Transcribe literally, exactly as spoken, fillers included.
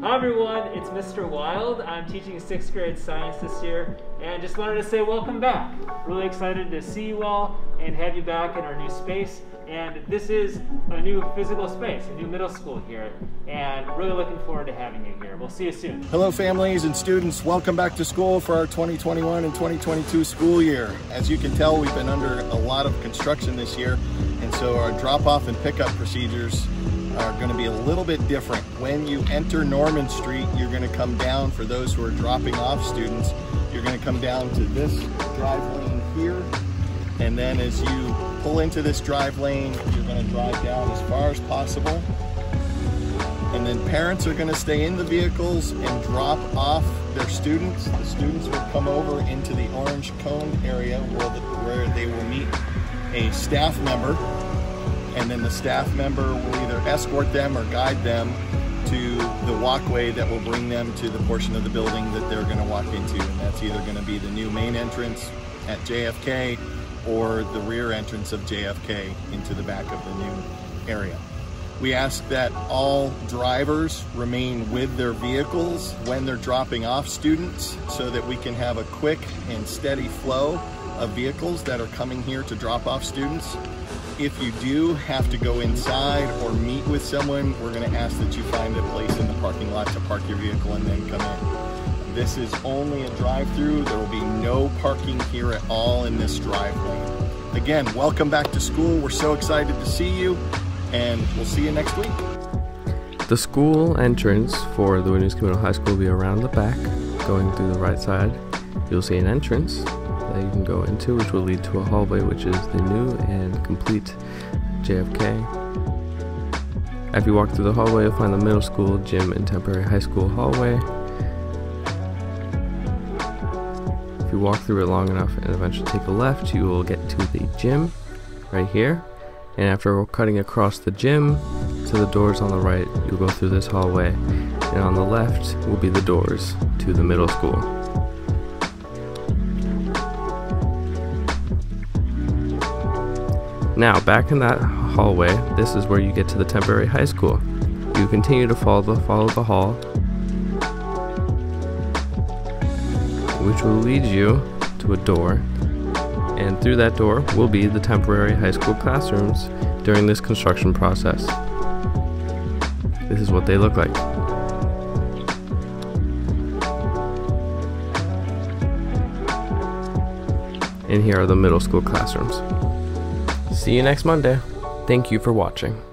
Hi everyone, it's Mister Wild. I'm teaching sixth grade science this year and just wanted to say welcome back. Really excited to see you all and have you back in our new space. And this is a new physical space, a new middle school here, and really looking forward to having you here. We'll see you soon. Hello families and students, welcome back to school for our twenty twenty-one and twenty twenty-two school year. As you can tell, we've been under a lot of construction this year, and so our drop-off and pickup procedures are going to be a little bit different. When you enter Norman Street, you're going to come down, for those who are dropping off students, you're going to come down to this drive lane here, and then as you pull into this drive lane, you're going to drive down as far as possible, and then parents are going to stay in the vehicles and drop off their students. The students will come over into the orange cone area where, the, where they will meet a staff member, and then the staff member will either escort them or guide them to the walkway that will bring them to the portion of the building that they're going to walk into, and that's either going to be the new main entrance at J F K or the rear entrance of J F K into the back of the new area. We ask that all drivers remain with their vehicles when they're dropping off students so that we can have a quick and steady flow of vehicles that are coming here to drop off students. If you do have to go inside or meet with someone, we're going to ask that you find a place in the parking lot to park your vehicle and then come in. This is only a drive-through. There will be no parking here at all in this drive lane. Again, welcome back to school. We're so excited to see you, and we'll see you next week. The school entrance for the Williams Communal High School will be around the back, going through the right side. You'll see an entrance that you can go into, which will lead to a hallway, which is the new and complete J F K. After you walk through the hallway, you'll find the middle school, gym, and temporary high school hallway. If you walk through it long enough and eventually take a left, you will get to the gym right here. And after cutting across the gym to the doors on the right, you'll go through this hallway, and on the left will be the doors to the middle school. Now, back in that hallway, this is where you get to the temporary high school. You continue to follow the, follow the hall, which will lead you to a door, and through that door will be the temporary high school classrooms during this construction process. This is what they look like. And here are the middle school classrooms. See you next Monday. Thank you for watching.